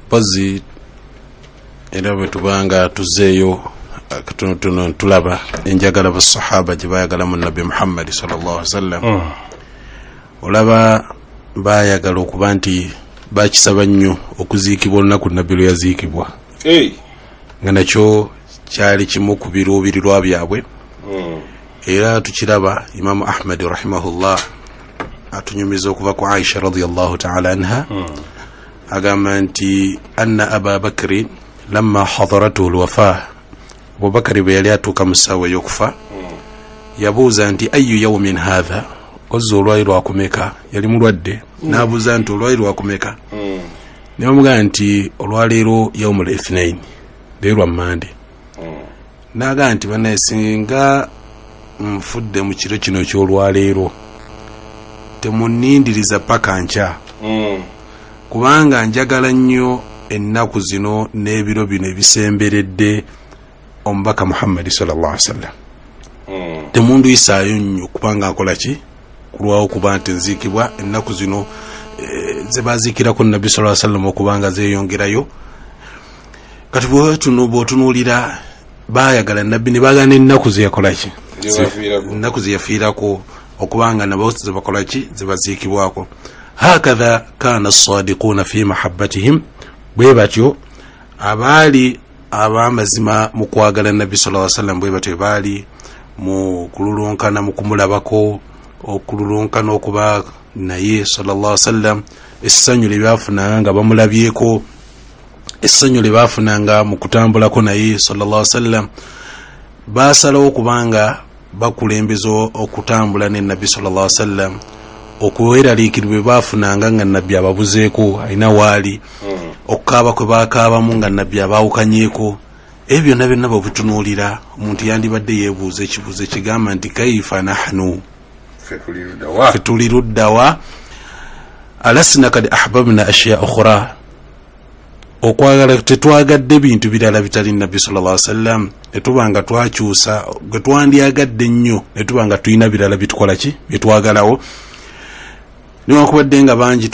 pozi era bwe tubanga tuzeeyo katonotono tulaba enjagala basahaba gye bayagala mu nabbi Muhammad sallallahu alaihi wasallam olaba bayagala okuba nti bakisaba nnyo okuziikibwa olunaku nabbi lwe yaziikibwa nga nakyo kyali kimu ku biruubirirwa byabwe era tukiraba Imam Ahmad rahimahullah atunyumiza okuva ku Aisha radiyallahu ta'ala anha agamba nti anna Aba Bakri lamma hadaratu alwafa Abu Bakari bwe yali atuuka mu ssaawa y'okufa yabuuza nti ayu yawmin hadha ozza olwaliro akumeka yali mulwadde n'abuuza nti olwaliro akumeka ne bamugamba nti olwaliro yawmul ithnain leero Mande n'agamba nti banaye singa nfudde mu kiro kino ky'olwaleero temunindiriza paka nkya kubanga njagala nnyo ennaku zino n'ebiro bino ebisemberedde omubaka Muhammad sallallahu alaihi wasallam temunduyisaayo nnyo kubanga nkola ki kulwawo kuba nti nziikibwa ennaku zino ze baziikirako nabbi sallallahu alaihi wasallam okubanga zeeyongerayo kati bw'otunuulira baayagala nabbi ne baagana ennaku ze yakola ki ennaku ze yafiirako okubanga nabo ze bakola ki ze baziikibwako hakadha kana as-sadiquna fi mahabbatihim bwe batyo abaali abamazima mu kwagala nabbi sallallahu alaihi wasallam bwe batyo baali mu kululunkana mu kumulabako okululunkana okuba naye sallallahu alaihi wasallam essanyu lye baafunanga nga bamulabyeko essanyu lye baafunanga mu kutambulako naye sallallahu alaihi wasallam baasalawo kubanga bakulembeza okutambula ne nabbi sallallahu alaihi wasallam okuweraliikirwe baafunanga nga nabbi ababuzeeko alina waali okukaaba kwe baakaabamu nga nabbi abaawukanyeeko ebyo byonna byonna bwebutunuulira omuntu yandibadde yeebuuza ekibuuzo ekigamba nti kaifa nahnu fetuli luddawa alasna kad ahbabna ashya ukhra okwagala tetwagadde bintu birala bitali nabbi sallallahu alaihi wasallam netubanga twakyusa gwe twandyagadde ennyo netubanga tulina birala bitukola ki byetwagalawo niwakubadde nga bangi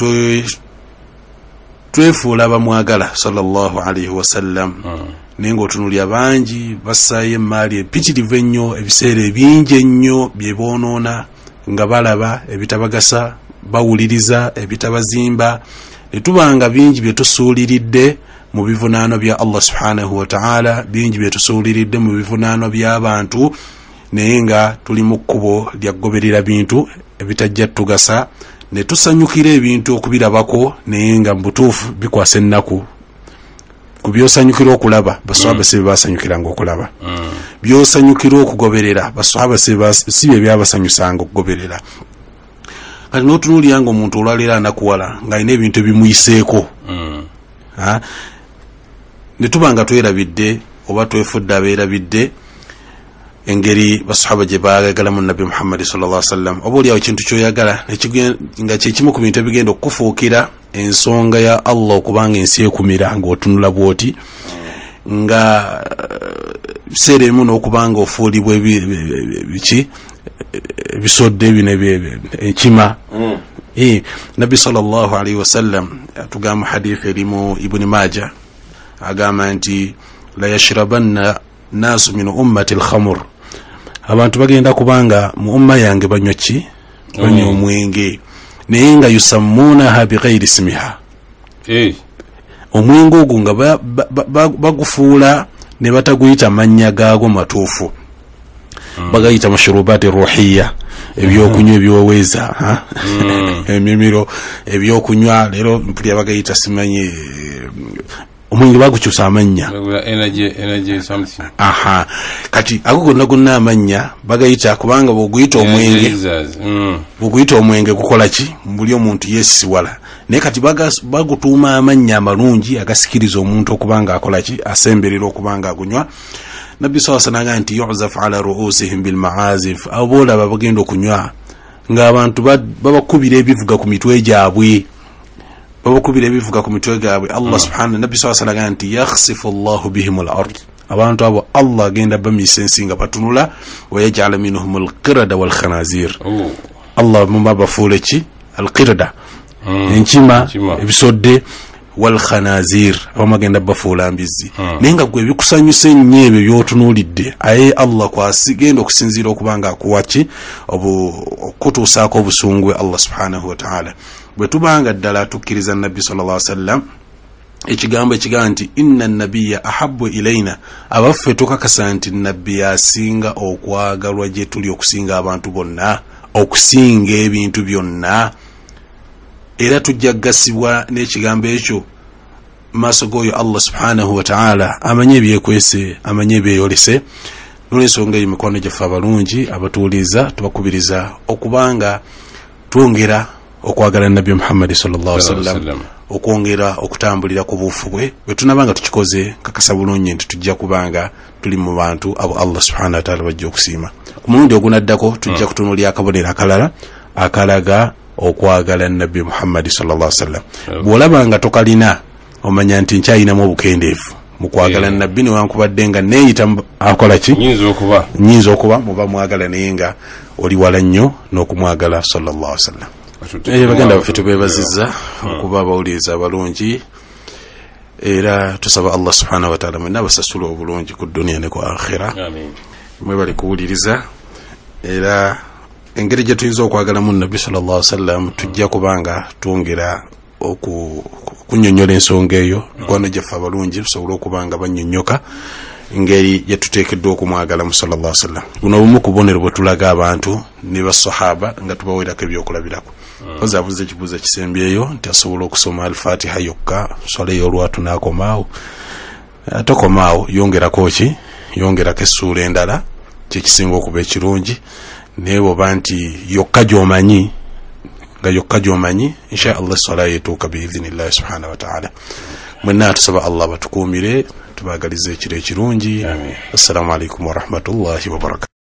twefuula bamwagala sallallahu alaihi wasallam naye ng'otunulya bangi bassaayo emmaali empitirivu ennyo ebiseera ebingi ennyo bye boonoona nga balaba ebitabagasa bawuliriza ebitabazimba netubanga bingi bye tusuuliridde mu bivunaano bya Allah subhanahu wa ta'ala bingi bye tusuuliridde mu bivunaano by'abantu naye nga tuli mu kkubo lyagoberera bintu ebitajja tugasa ne tusanyukira ebintu okubirabako naye nga mbutuufu bikwasa ennaku ku byosanyukira okulaba basahaba si basanyukiranga okulaba byosanyukira okugoberera basahaba si bye byabasanyusanga okugoberera kati n'otunuulira nga omuntu olwaleero anakuwala ng'alina ebintu ebimuyiseeko ne tuba nga twerabidde oba twefudde abeerabidde engeri basahaba gye baagagalamu nabbi Muhammad sallallahu alaihi wasallam oba oliawo ekintu kyoyagala nga kyekimu ku bintu ebigenda okufuukira ensonga ya Allah okubanga ensi ekumira ng'otunula bwoti nga biseera ebimu n'okubanga ofuulibwa biki ebisodde bino enkima nabbi sallallahu alaihi wasallam atugamba hadithi erimu Ibn Majah agamba nti la yashrabanna nasu min ummati al-khamr abantu bagenda kubanga mu umma yange banywa ki banywa omwenge naye nga yusammunaha bighayri ismiha omwenge ogwo nga bagufuula ne bataguyita mannya gaago matuufu bagayita mashrubati ruhiya ebyokunywa ebyoweeza emimiro ebyokunywa leero mpulira bagayita simanyi omwenge bagukyusa amannya energy something kati ago gonna amannya bagayita kubanga bwoguyita omwenge gukola ki buli omuntu yeesisiwala naye kati bagutuuma amannya amalungi agasikiriza omuntu okubanga akola ki asemberera okubanga agunywa nabbi sallallahu alaihi wasallam nti yu'zaf ala ru'usihim bil ma'azif abola babagenda okunywa ng'abantu babakubira ebivuga ku mitwe gyabwe Allah subhanahu nabbi sallallahu alaihi wasallam nti yakhsifu Allahu bihim al-ard abantu abo Allah agenda bamisensi nga batunula wayaj'ala minhum al-qirada wal khanazir Allah mumaba fuule ki al-qirada enkima ebisodde wal khanazir abamagenda bafuula mbizzi naye nga gwe bikusanyusa ennyo ebyo byotunuulidde aye Allah kwasigenda okusinziira okubanga akuwaki okutuusaako obusungwe Allah subhanahu wa ta'ala bwe tubanga ddala tukkiriza nabbi sallallahu alaihi wasallam ekigambo ekigaa nti inna nabiyya ahabbu ilaina abaffe tukakasa nti nabbi asinga okwagalwa gye tuli okusinga abantu bonna okusinga ebintu byonna era tujja gasibwa n'ekigambo ekyo maaso g'oyo Allah subhanahu wa ta'ala amanye ebyekwese amanye ebyeyolese n'olwensonga eyo mikono gyaffe abalungi abatuuliza tubakubiriza okubanga twongera okwagala nabbi Muhammad sallallahu alaihi wasallam okwongera okutambulira ku buufu bwe bwe tunabanga tukikoze kakasa bulungi nti tujja kubanga tuli mu bantu abo Allah subhanahu wa ta'ala bajja okusiima ku mulundi ogunaddako tujja kutunuulira akabonero akalala akalaga okwagala nabbi Muhammad sallallahu alaihi wasallam bw'olabanga tokalina omanya nti nkyayinamu obukendeevu mu kwagala nabbi newankubadde nga neeyita akola ki nyinza okuba muba mwagala naye nga oli wala nnyo n'okumwagala sallallahu alaihi wasallam baganda baffe tubeebazizza okuba abawuliriza abalungi era tusaba Allah subhanahu wa ta'ala mwenna abasasula obulungi ku dunia ne ku akhira mwebali kuwuliriza era engeri gye tuyinza okwagalamu nabbi sallallahu alaihi wasallam tujja kubanga twongera okunyonyola ensonga eyo mikwano gyaffe abalungi tusobole okubanga bannyonnyoka engeri gye tuteekeddwa okumwagala mu sallallahu alaihi wasallam buno obumu ku bubonero bwe tulaga abantu ne basahaba nga tubaweerako ebyokulabirako koza abuze ekibuuzo ekisembyeyo nti asobola okusoma al-Fatiha yokka swala ey'olwatu n'akomaawo tokomaawo yongerako ki yongerako essuula endala kyekisinga okuba ekirungi naye bwoba nti yokka gy'omanyi nga yokka gy'omanyi insha Allah swala yetuuka biidhinillahi subhanahu wa ta'ala mwenna tusaba Allah batukuumire tubagalize ekiro ekirungi assalamu alaikum wa rahmatullahi wa barakatuh